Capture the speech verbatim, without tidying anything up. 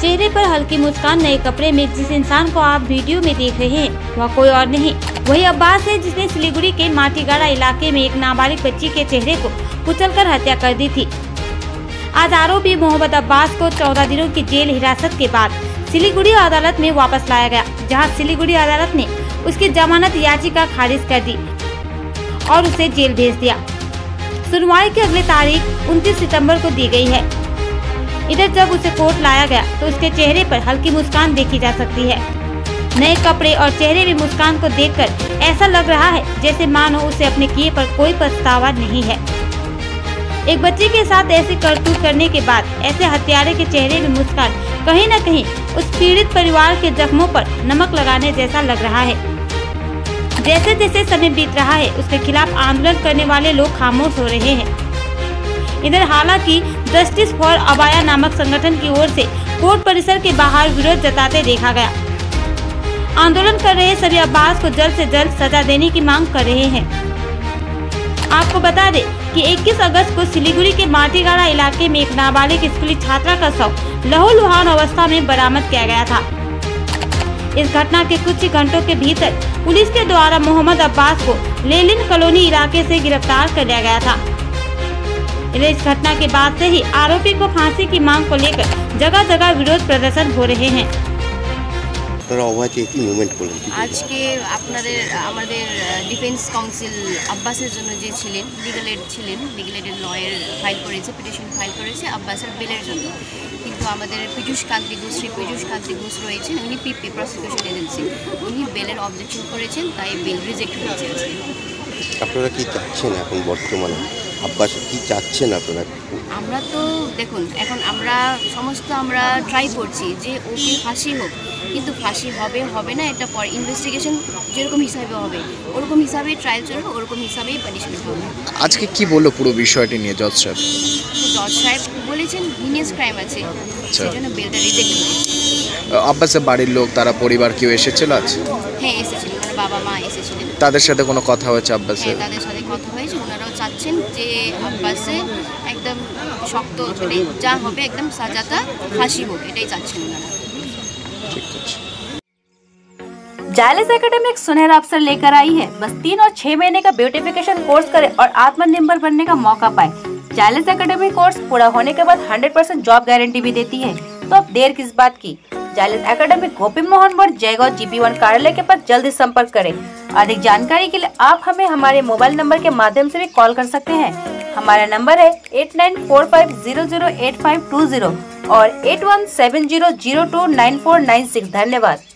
चेहरे पर हल्की मुस्कान, नए कपड़े में जिस इंसान को आप वीडियो में देख रहे हैं वह कोई और नहीं वही अब्बास है, जिसने सिलीगुड़ी के माटीगाड़ा इलाके में एक नाबालिग बच्ची के चेहरे को कुचलकर हत्या कर दी थी। आज आरोपी मोहम्मद अब्बास को चौदह दिनों की जेल हिरासत के बाद सिलीगुड़ी अदालत में वापस लाया गया, जहां सिलीगुड़ी अदालत ने उसकी जमानत याचिका खारिज कर दी और उसे जेल भेज दिया। सुनवाई की अगली तारीख उनतीस सितंबर को दी गई है। इधर जब उसे कोर्ट लाया गया तो उसके चेहरे पर हल्की मुस्कान देखी जा सकती है। नए कपड़े और चेहरे में मुस्कान को देखकर ऐसा लग रहा है जैसे मानो उसे अपने किए पर कोई पछतावा नहीं है। एक बच्चे के साथ ऐसी करतूत करने के बाद ऐसे हत्यारे के चेहरे में मुस्कान कहीं न कहीं उस पीड़ित परिवार के जख्मों पर नमक लगाने जैसा लग रहा है। जैसे जैसे समय बीत रहा है उसके खिलाफ आंदोलन करने वाले लोग खामोश हो रहे हैं। इधर हालांकि जस्टिस फॉर अबाया नामक संगठन की ओर से कोर्ट परिसर के बाहर विरोध जताते देखा गया। आंदोलन कर रहे सभी अब्बास को जल्द से जल्द सजा देने की मांग कर रहे हैं। आपको बता दें कि इक्कीस अगस्त को सिलीगुड़ी के माटीगाड़ा इलाके में एक नाबालिग स्कूली छात्रा का शव लहूलुहान अवस्था में बरामद किया गया था। इस घटना के कुछ ही घंटों के भीतर पुलिस के द्वारा मोहम्मद अब्बास को लेलिन कॉलोनी इलाके से गिरफ्तार कर लिया गया था। इस घटना के बाद से ही आरोपी को फांसी की मांग को लेकर जगह जगह विरोध प्रदर्शन हो रहे हैं। आज के আপনাদের আমাদের ডিফেন্স কাউন্সিল আব্বাসের জন্য যে ছিলেন লিগ্যাল এড ছিলেন লিগ্যাল এডের লয়ার ফাইল করেছে পিটিশন ফাইল করেছে আব্বাসের বেলের জন্য, কিন্তু আমাদের পীযূষ কান্তি ঘোষ শ্রী পীযূষ কান্তি ঘোষ রয়েছেন, উনি পিপি প্রসিকিউশন এজেন্সি, উনি বেলের অবজেকশন করেছেন, তাই বেল রিজেক্ট হয়েছে। আপনারা কি চাচ্ছেন এখন বর্তমানে আব্বাস কি চাচ্ছেন আপনারা? আমরা তো দেখুন এখন আমরা সমস্ত আমরা ট্রাই করছি যে ওকে ফাঁসি হোক, কিন্তু ফাঁসি হবে হবে না এটা পর ইনভেস্টিগেশন যেরকম হিসাবে হবে ওরকম হিসাবে ট্রায়াল চলবে, ওরকম হিসাবেই পানিশমেন্ট হবে। আজকে কি বললো পুরো বিষয়টি নিয়ে জজ সাহেব? জজ সাহেব বলেছেন হিনিয়াস ক্রাইম আছে, সেজন্য বেলটা রিজেক্ট হয়েছে। আব্বাসের বাড়ির লোক তারা পরিবার কেউ এসেছিল আজ? হ্যাঁ এসেছিল, মানে বাবা মা এসেছিলেন। তাদের সাথে কোনো কথা হয়েছে আব্বাসের? হ্যাঁ তাদের সাথে কথা হয়েছে, ওনারাও চাচ্ছেন যে আব্বাসে একদম শক্ত মানে যা হবে একদম সাজাটা ফাঁসি হোক, এটাই চাচ্ছেন ওনারা। जायलिस एकेडमी एक सुनहरा अवसर लेकर आई है। बस तीन और छह महीने का ब्यूटिफिकेशन कोर्स करें और आत्मनिर्भर बनने का मौका पाए। जायलिस एकेडमी कोर्स पूरा होने के बाद हंड्रेड परसेंट जॉब गारंटी भी देती है, तो अब देर किस बात की। जायलिस एकेडमी गोपी मोहन मोड़ जयगांव जीपी वन कार्यालय के पास जल्दी संपर्क करें। अधिक जानकारी के लिए आप हमें हमारे मोबाइल नंबर के माध्यम से भी कॉल कर सकते हैं। हमारा नंबर है eight nine four five zero zero eight five two zero और eight one seven zero zero two nine four nine six. धन्यवाद।